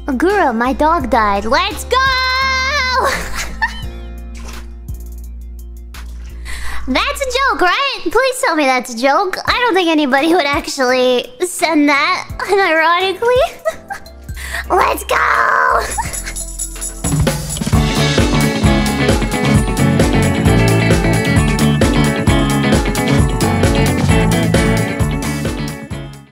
Gura, my dog died. Let's go! That's a joke, right? Please tell me that's a joke. I don't think anybody would actually send that, unironically. Let's go!